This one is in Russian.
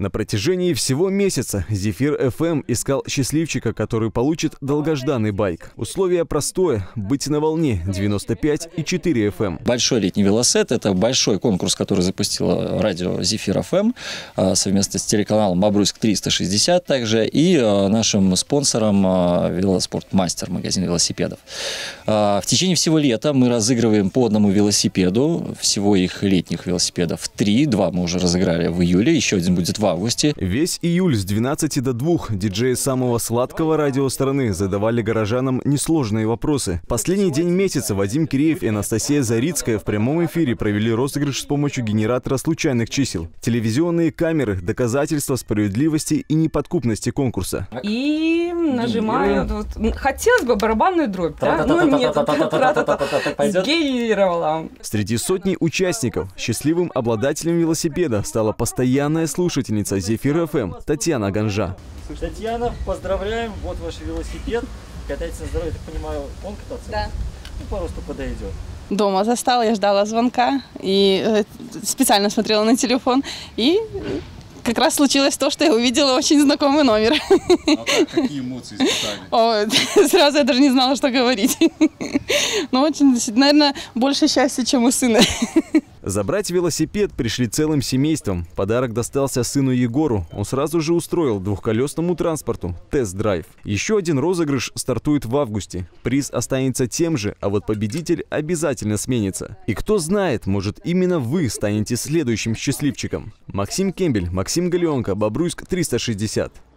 На протяжении всего месяца Зефир FM искал счастливчика, который получит долгожданный байк. Условие простое – быть на волне 95,4 FM. Большой летний велосипед – это большой конкурс, который запустило радио Зефир FM совместно с телеканалом Бобруйск 360 также и нашим спонсором Велоспорт Мастер, магазин велосипедов. В течение всего лета мы разыгрываем по одному велосипеду, всего их летних велосипедов 3, 2 мы уже разыграли в июле, еще один будет в августе. Весь июль с 12 до 2 диджеи самого сладкого радио страны задавали горожанам несложные вопросы. Последний день месяца Вадим Киреев и Анастасия Зарицкая в прямом эфире провели розыгрыш с помощью генератора случайных чисел. Телевизионные камеры – доказательства справедливости и неподкупности конкурса. И нажимаю. Хотелось бы барабанную дробь, да? Ну нет, сгенерировала. Среди сотни участников счастливым обладателем велосипеда стала постоянная слушательница Зефир FM Татьяна Ганжа. Татьяна, поздравляем, вот ваш велосипед. Катайтесь на здоровье, я так понимаю, он кататься? Да. Ну, по росту подойдет. Дома застала, я ждала звонка и специально смотрела на телефон. И как раз случилось то, что я увидела очень знакомый номер. А какие эмоции испытали? Сразу я даже не знала, что говорить. Но очень, наверное, больше счастья, чем у сына. Забрать велосипед пришли целым семейством. Подарок достался сыну Егору. Он сразу же устроил двухколесному транспорту тест-драйв. Еще один розыгрыш стартует в августе. Приз останется тем же, а вот победитель обязательно сменится. И кто знает, может именно вы станете следующим счастливчиком. Максим Кембель, Максим Галеонко, Бобруйск 360.